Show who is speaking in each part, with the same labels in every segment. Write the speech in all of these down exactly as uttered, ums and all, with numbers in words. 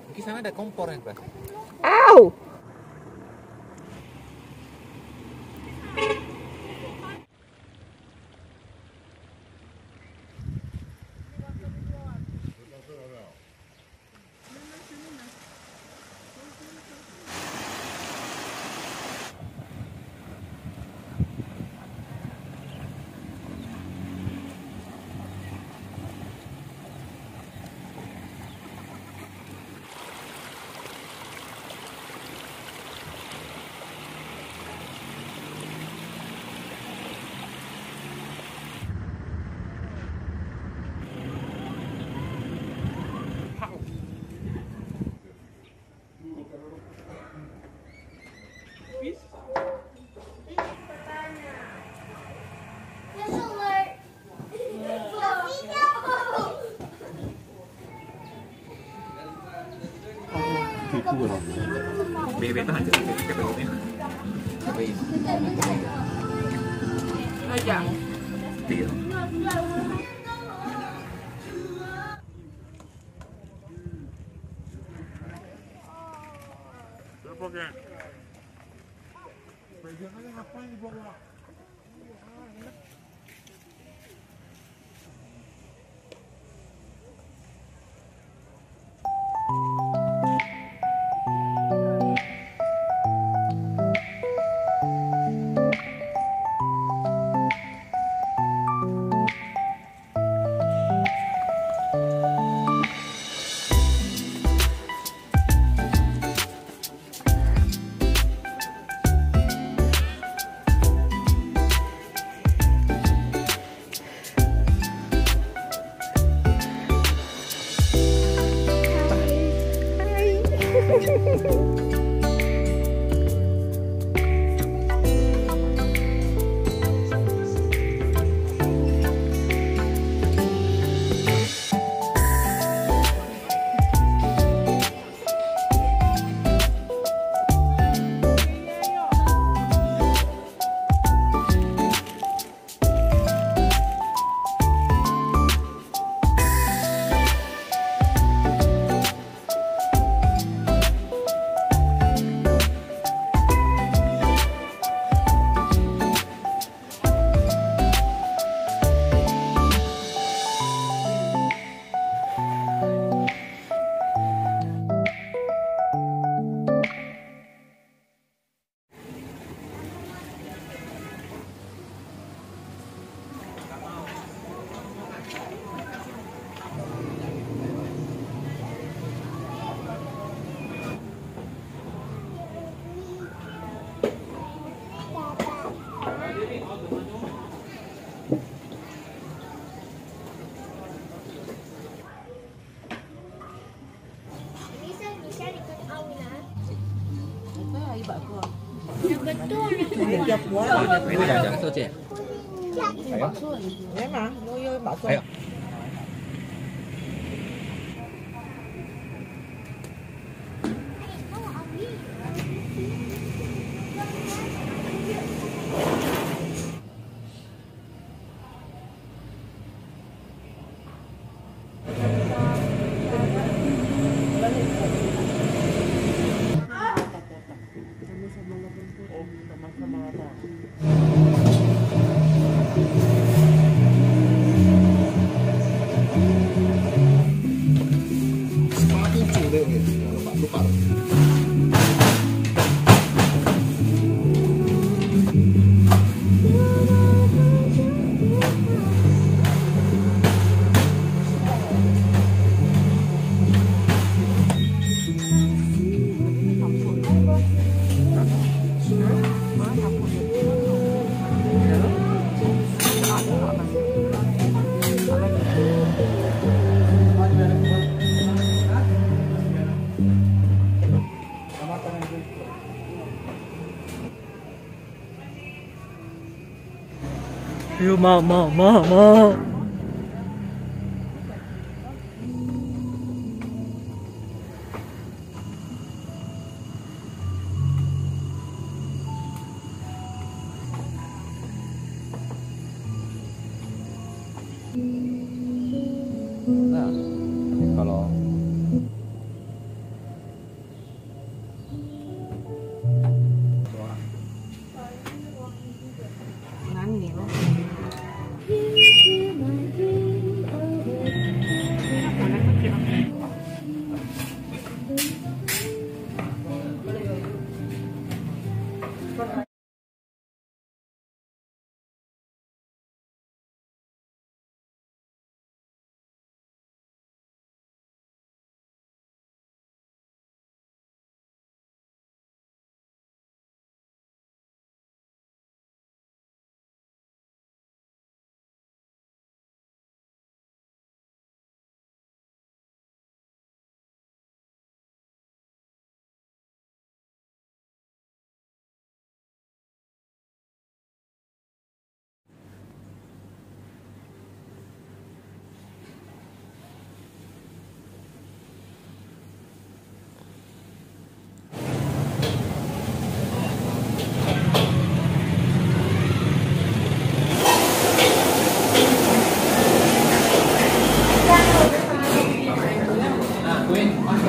Speaker 1: Di sana ada kompor yang keras.
Speaker 2: Au!
Speaker 1: Bebek itu hancur, bebek bebeknya. Bebek.
Speaker 2: Aja.
Speaker 1: Iya.
Speaker 3: Pakai. Pegangannya ngapain di bawah?
Speaker 1: Ini jangan tuh, Cek. Ayo.
Speaker 2: Memang, yo bakso.
Speaker 1: Ayo. Lu mau mau mau mau. Nah, kalau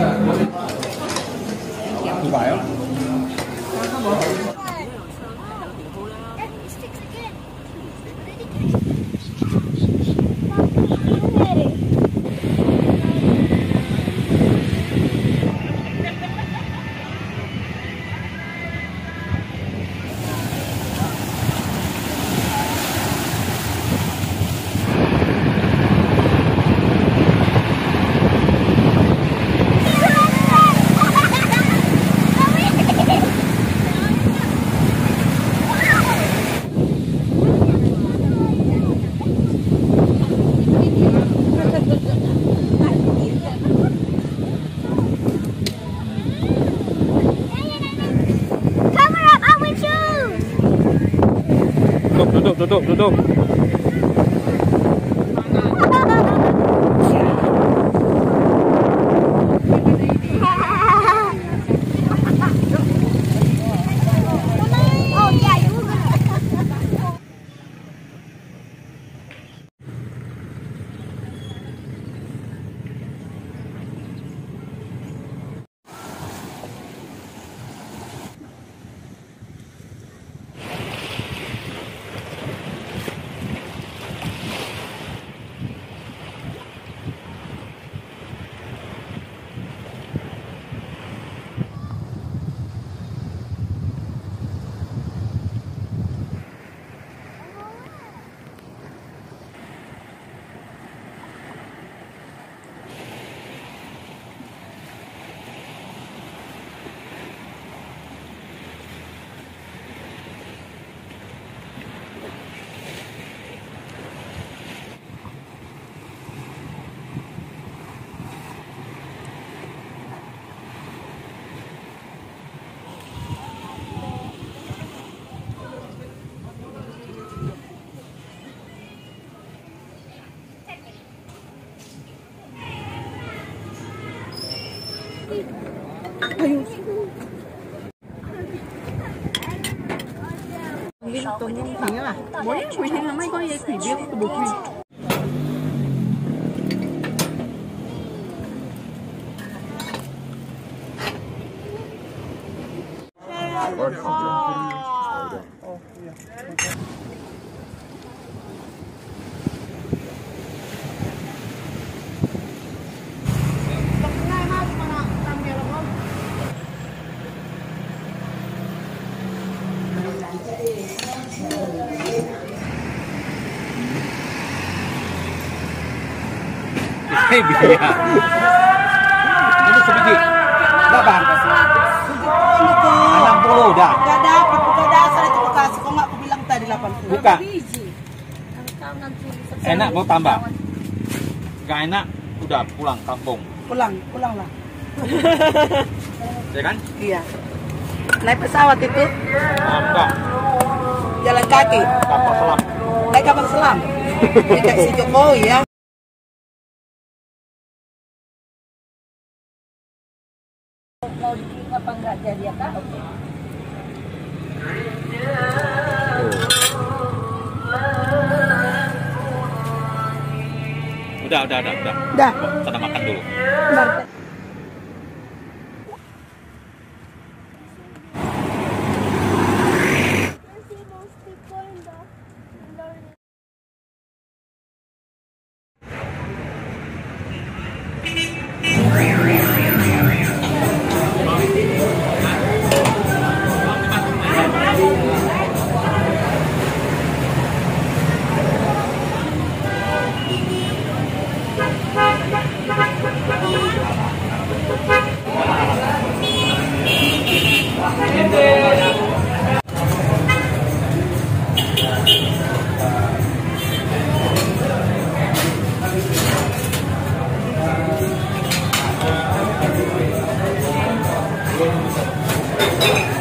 Speaker 1: Ibayo. Duduk, duduk, duduk.
Speaker 2: Liên tuần nhân thằng á, mỗi quỳ thiên là mấy con dây quỳ biếu của bố quỳ.
Speaker 1: Hei biaya. Ini sedikit. Enggak bang. enam puluh udah.
Speaker 2: Gak dapat, gak dasar itu bekasi. Kok nggak aku bilang tadi delapan puluh?
Speaker 1: Buka. Enak mau tambah. Gak enak, udah pulang kampung.
Speaker 2: Pulang, pulang lah.
Speaker 1: Ya kan?
Speaker 2: Iya. Naik pesawat itu?
Speaker 1: Ah, enggak.
Speaker 2: Jalan kaki?
Speaker 1: Kapal selam.
Speaker 2: Naik kapal selam? Kayak si Jokowi ya. Mau dikirim apa enggak jadi ya kak? Oke.
Speaker 1: Udah, udah, udah, udah.
Speaker 2: Udah.
Speaker 1: Kita makan dulu.
Speaker 2: Bentar.
Speaker 1: Thank you.